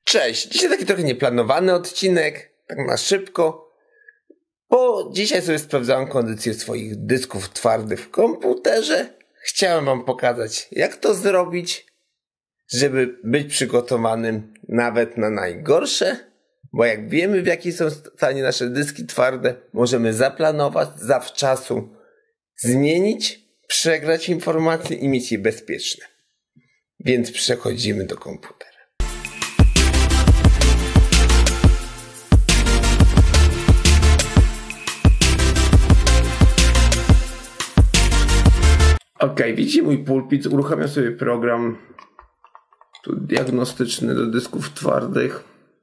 Cześć, dzisiaj taki trochę nieplanowany odcinek, tak na szybko, bo dzisiaj sobie sprawdzałem kondycję swoich dysków twardych w komputerze. Chciałem wam pokazać, jak to zrobić, żeby być przygotowanym nawet na najgorsze, bo jak wiemy, w jakim są stanie nasze dyski twarde, możemy zaplanować, zawczasu zmienić, przegrać informacje i mieć je bezpieczne. Więc przechodzimy do komputera. Ok, widzicie mój pulpit, uruchamiam sobie program diagnostyczny do dysków twardych.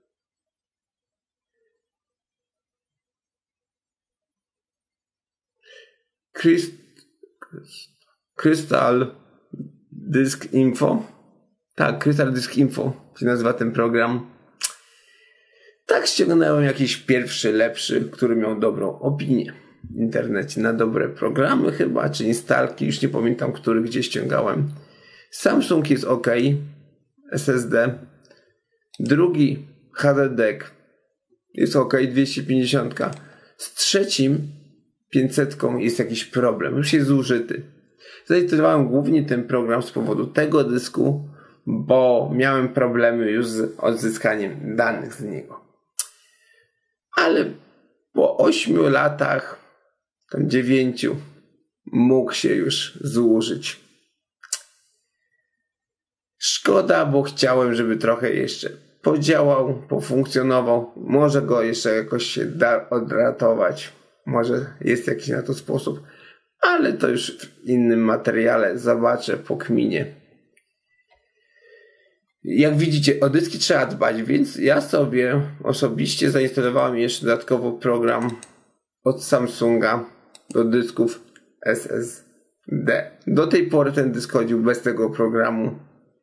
Crystal Disk Info. Tak, Crystal Disk Info się nazywa ten program. Tak, ściągnąłem jakiś pierwszy, lepszy, który miał dobrą opinię w internecie na dobre programy chyba, czy instalki, już nie pamiętam, który gdzie ściągałem. Samsung jest ok, SSD. Drugi HDD jest ok, 250. Z trzecim 500 jest jakiś problem, już jest zużyty. Zainstalowałem głównie ten program z powodu tego dysku, bo miałem problemy już z odzyskaniem danych z niego. Ale po 8 latach, tam 9, mógł się już zużyć. Szkoda, bo chciałem, żeby trochę jeszcze podziałał, pofunkcjonował. Może go jeszcze jakoś się da odratować. Może jest jakiś na to sposób. Ale to już w innym materiale zobaczę, pokminię. Jak widzicie, o dyski trzeba dbać, więc ja sobie osobiście zainstalowałem jeszcze dodatkowo program od Samsunga do dysków SSD. Do tej pory ten dysk chodził bez tego programu.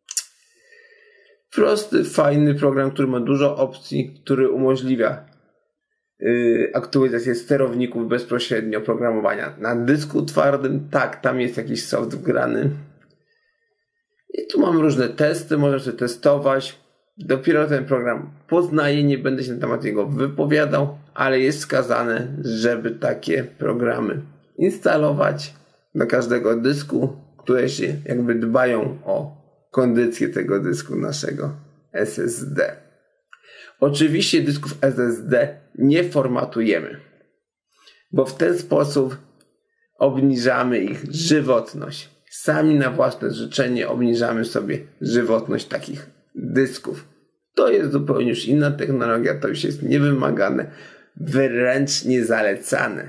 Prosty, fajny program, który ma dużo opcji, który umożliwia aktualizację sterowników bezpośrednio oprogramowania. Na dysku twardym, tak, tam jest jakiś soft wgrany. I tu mam różne testy, można sobie testować. Dopiero ten program poznaje, nie będę się na temat jego wypowiadał, ale jest wskazane, żeby takie programy instalować do każdego dysku, które się jakby dbają o kondycję tego dysku naszego SSD. Oczywiście dysków SSD nie formatujemy, bo w ten sposób obniżamy ich żywotność. Sami na własne życzenie obniżamy sobie żywotność takich dysków. To jest zupełnie już inna technologia, to już jest niewymagane, wręcz niezalecane.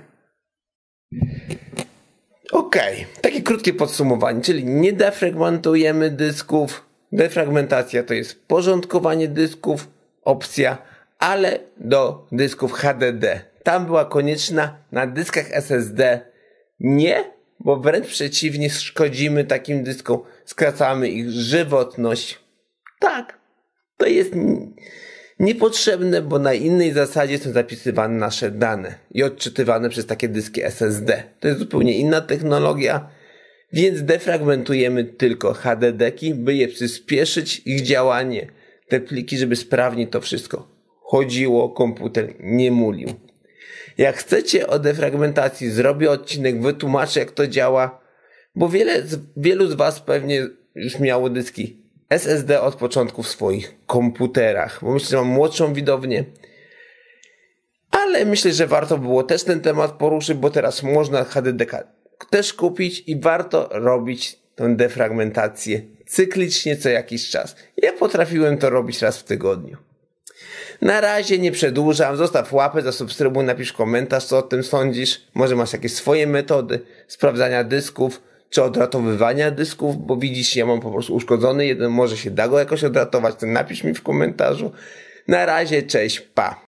Ok, takie krótkie podsumowanie, czyli nie defragmentujemy dysków. Defragmentacja to jest porządkowanie dysków, opcja, ale do dysków HDD. Tam była konieczna, na dyskach SSD nie, bo wręcz przeciwnie, szkodzimy takim dyskom, skracamy ich żywotność. Tak, to jest niepotrzebne, bo na innej zasadzie są zapisywane nasze dane i odczytywane przez takie dyski SSD. To jest zupełnie inna technologia, więc defragmentujemy tylko HDD-ki, by je przyspieszyć ich działanie, te pliki, żeby sprawnie to wszystko chodziło, komputer nie mulił. Jak chcecie o defragmentacji, zrobię odcinek, wytłumaczę, jak to działa, bo wielu z was pewnie już miało dyski SSD od początku w swoich komputerach, bo myślę, że mam młodszą widownię, ale myślę, że warto było też ten temat poruszyć, bo teraz można HDD też kupić i warto robić tę defragmentację cyklicznie co jakiś czas. Ja potrafiłem to robić raz w tygodniu. Na razie nie przedłużam, zostaw łapę, zasubskrybuj, napisz komentarz, co o tym sądzisz. Może masz jakieś swoje metody sprawdzania dysków, czy odratowywania dysków, bo widzisz, ja mam po prostu uszkodzony jeden, może się da go jakoś odratować, to napisz mi w komentarzu. Na razie, cześć, pa!